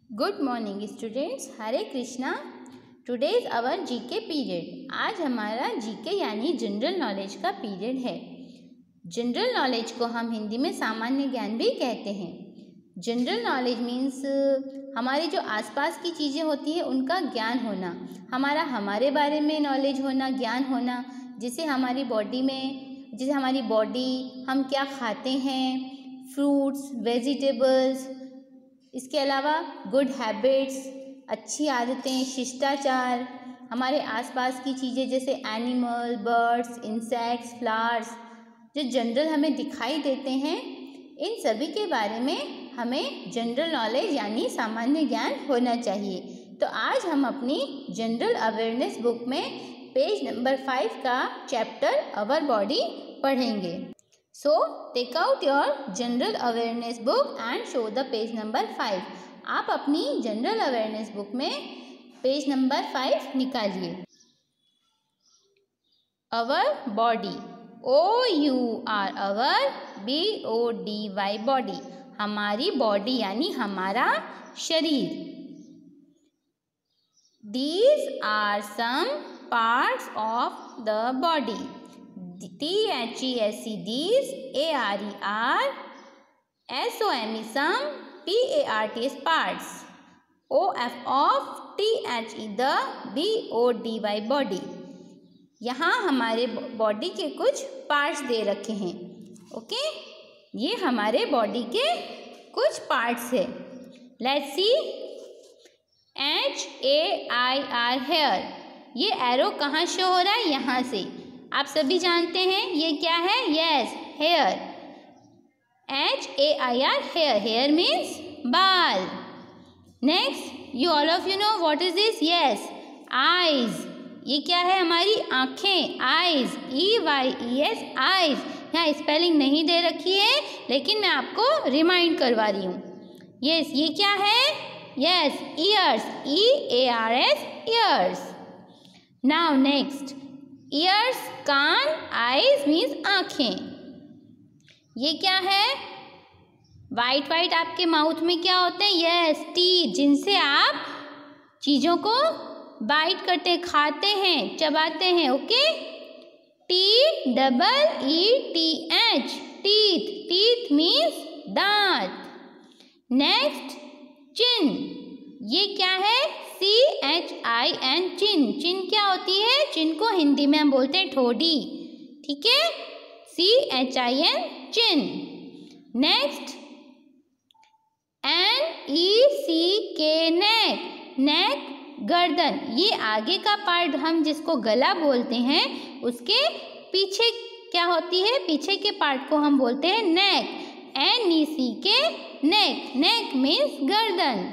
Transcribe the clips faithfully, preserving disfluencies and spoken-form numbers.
Good morning students, Hare Krishna. Today is our GK period. आज हमारा GK यानी जनरल नॉलेज का पीरियड है। जनरल नॉलेज को हम हिंदी में सामान्य ज्ञान भी कहते हैं। जनरल नॉलेज मीन्स हमारे जो आसपास की चीज़ें होती हैं उनका ज्ञान होना, हमारा हमारे बारे में नॉलेज होना, ज्ञान होना, जिससे हमारी बॉडी में जिससे हमारी बॉडी हम क्या खाते हैं, फ्रूट्स, वेजिटेबल्स, इसके अलावा गुड हैबिट्स, अच्छी आदतें, शिष्टाचार, हमारे आसपास की चीज़ें जैसे एनिमल, बर्ड्स, इंसेक्ट्स, फ्लावर्स जो जनरल हमें दिखाई देते हैं, इन सभी के बारे में हमें जनरल नॉलेज यानी सामान्य ज्ञान होना चाहिए। तो आज हम अपनी जनरल अवेयरनेस बुक में पेज नंबर फाइव का चैप्टर अवर बॉडी पढ़ेंगे। So take out your general awareness book and show the page number five. आप अपनी general awareness book में पेज नंबर फाइव निकालिए। Our body, O U R our B O D Y body, हमारी body यानी हमारा शरीर। These are some parts of the body. T H E S E these, A R E R, S O M E some, P A R T S parts, O F of, T H E the, B O D Y body। यहाँ हमारे body के कुछ parts दे रखे हैं। Okay, ये हमारे body के कुछ पार्ट्स है। Let's see. H A I R hair, ये एरो कहाँ शो हो रहा है? यहाँ से। आप सभी जानते हैं ये क्या है? Yes, hair. H A I R hair, hair means बाल। Next, you all of you know what is this? Yes, eyes, ये क्या है? हमारी आँखें, eyes, E Y E S, eyes. यहाँ स्पेलिंग नहीं दे रखी है लेकिन मैं आपको रिमाइंड करवा रही हूँ। यस, ये क्या है? Yes, ears, E A R S, ears. Now next, ears, कान, आईज मीन्स आँखें। ये क्या है? वाइट वाइट आपके माउथ में क्या होते हैं? यस, टीथ, जिनसे आप चीज़ों को बाइट करते, खाते हैं, चबाते हैं। Okay, T double E T H, teeth, teeth means दांत। नेक्स्ट, चिन, ये क्या है? सी एच आई एन, चिन। चिन क्या होती है? चिन को हिंदी में हम बोलते हैं ठोडी। ठीक है, C H I N, chin. Next, N E C K, neck, नेक गर्दन। ये आगे का पार्ट हम जिसको गला बोलते हैं उसके पीछे क्या होती है? पीछे के पार्ट को हम बोलते हैं नेक। N E C K, neck, neck means गर्दन।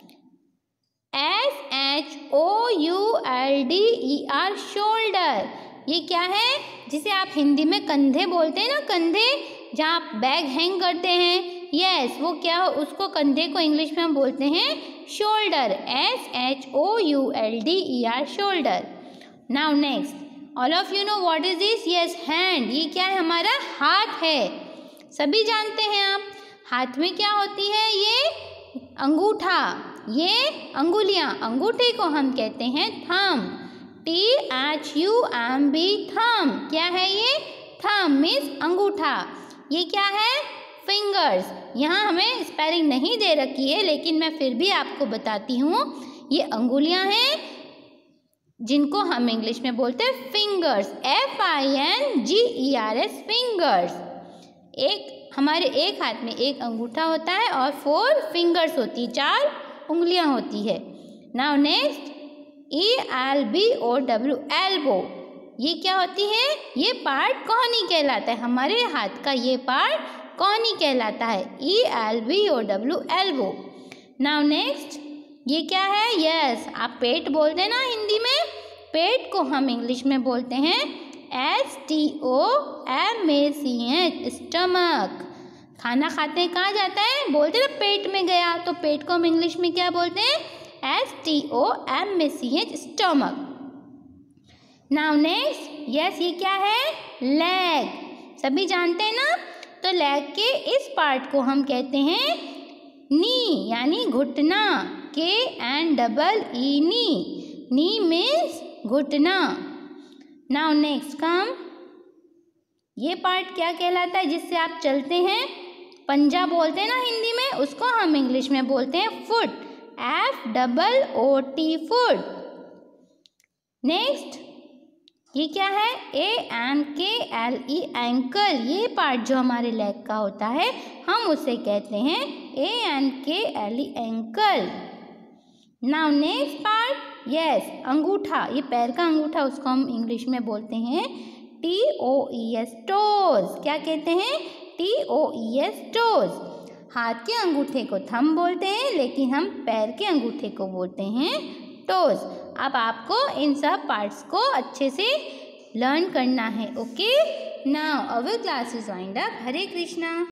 S H O U L D E R, shoulder, ये क्या है? जिसे आप हिंदी में कंधे बोलते हैं ना, कंधे, जहाँ आप बैग हैंग करते हैं। यस, वो क्या हो? उसको कंधे को इंग्लिश में हम बोलते हैं shoulder. S H O U L D E R, shoulder. Now next, all of you know what is this? Yes, hand, ये क्या है? हमारा हाथ है। सभी जानते हैं आप, हाथ में क्या होती है? ये अंगूठा, ये अंगुलियां, अंगूठे को हम कहते हैं thumb. T H U M B, thumb, क्या है ये? थंब मीन्स अंगूठा। ये क्या है? फिंगर्स। यहाँ हमें स्पेलिंग नहीं दे रखी है लेकिन मैं फिर भी आपको बताती हूँ। ये अंगुलियां हैं जिनको हम इंग्लिश में बोलते हैं fingers, F I N G E R S, fingers. एक हमारे एक हाथ में एक अंगूठा होता है और फोर फिंगर्स होती, चार उंगलियां होती है। Now next, E L B O W, elbow, ये क्या होती है? ये पार्ट कोहनी कहलाता है। हमारे हाथ का ये पार्ट कोहनी कहलाता है। E L B O W, elbow. Now next, ये क्या है? यस, आप पेट बोलते हैं ना हिंदी में, पेट को हम इंग्लिश में बोलते हैं S T O M A C H, stomach. खाना खाते हैं कहाँ जाता है? बोलते हैं ना पेट में गया, तो पेट को हम इंग्लिश में क्या बोलते हैं? S T O M A C H, stomach. Now next, yes, ये क्या है? लेग, सभी जानते हैं ना। तो लेग के इस पार्ट को हम कहते हैं नी यानी घुटना, K and double E knee, knee means घुटना। नाउ नेक्स्ट कम, ये पार्ट क्या कहलाता है जिससे आप चलते हैं? पंजा बोलते हैं ना हिंदी में, उसको हम इंग्लिश में बोलते हैं foot, F double O T foot. Next ये क्या है? A N K L E ankle, ये पार्ट जो हमारे लेग का होता है हम उसे कहते हैं A N K L E ankle. Now next part, yes अंगूठा, ये पैर का अंगूठा, उसको हम इंग्लिश में बोलते हैं T O E S toes. क्या कहते हैं? T O E S toes. हाथ के अंगूठे को थंब बोलते हैं, लेकिन हम पैर के अंगूठे को बोलते हैं टोज। अब आपको इन सब पार्ट्स को अच्छे से लर्न करना है। Okay, now our class is wind up. Hare Krishna.